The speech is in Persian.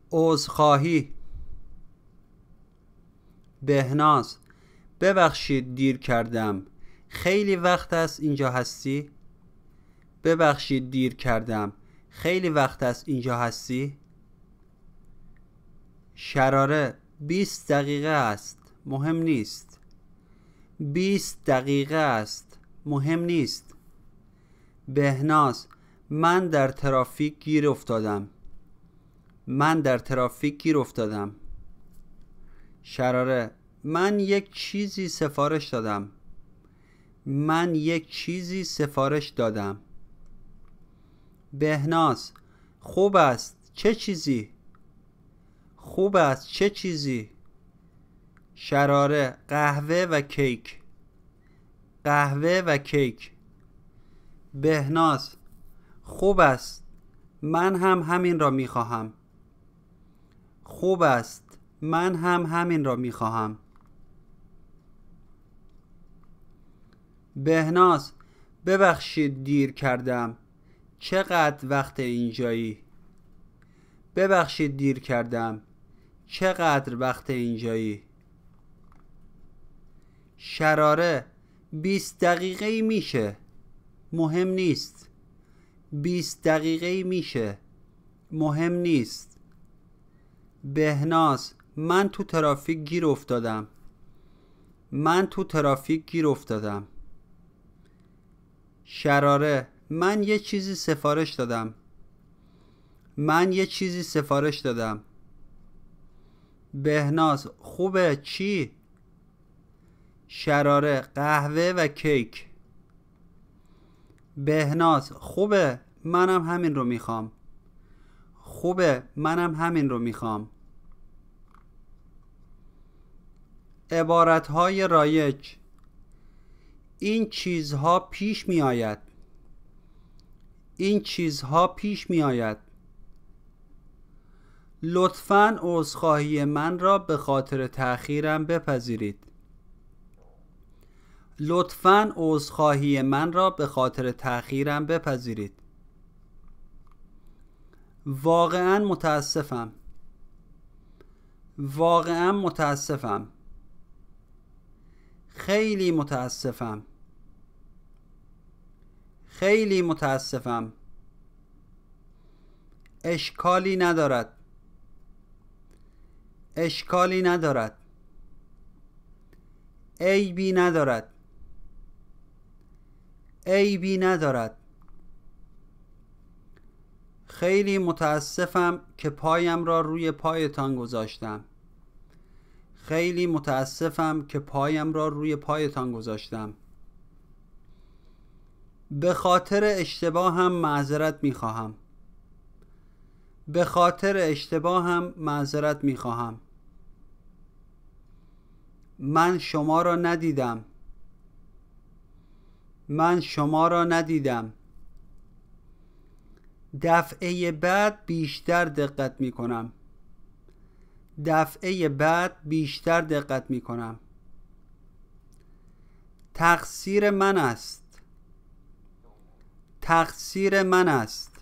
عذرخواهی. بهناز: ببخشید دیر کردم، خیلی وقت است اینجا هستی؟ ببخشید دیر کردم، خیلی وقت است اینجا هستی؟ شراره: 20 دقیقه است، مهم نیست. 20 دقیقه است، مهم نیست. بهناز: من در ترافیک گیر افتادم. من در ترافیک گیر افتادم. شراره: من یک چیزی سفارش دادم. من یک چیزی سفارش دادم. بهناز: خوب است، چه چیزی؟ خوب است، چه چیزی؟ شراره: قهوه و کیک. قهوه و کیک. بهناز: خوب است، من هم همین را می خواهم. خوب است، من هم همین را می خواهم. بهناز: ببخشید دیر کردم، چقدر وقت اینجایی؟ ببخشید دیر کردم، چقدر وقت اینجایی؟ شراره: 20 دقیقه میشه، مهم نیست. 20 دقیقه میشه، مهم نیست. بهناز: من تو ترافیک گیر افتادم. من تو ترافیک گیر افتادم. شراره: من یه چیزی سفارش دادم. من یه چیزی سفارش دادم. بهناز: خوبه، چی؟ شراره: قهوه و کیک. بهناز: خوبه، منم همین رو میخوام. خوبه، منم همین رو میخوام. عبارتهای رایج: این چیزها پیش می آید. این چیزها پیش می آید. لطفاً عذرخواهی من را به خاطر تأخیرم بپذیرید. لطفاً عذرخواهی من را به خاطر تأخیرم بپذیرید. واقعاً متاسفم. واقعاً متاسفم. خیلی متاسفم. خیلی متاسفم. اشکالی ندارد. اشکالی ندارد. عیبی ندارد. عیبی ندارد. خیلی متاسفم که پایم را روی پایتان گذاشتم. خیلی متاسفم که پایم را روی پایتان گذاشتم. به خاطر اشتباهم معذرت می‌خواهم. به خاطر اشتباهم معذرت می‌خواهم. من شما را ندیدم. من شما را ندیدم. دفعه بعد بیشتر دقت می‌کنم. دفعه بعد بیشتر دقت می‌کنم. تقصیر من است. تقصیر من است.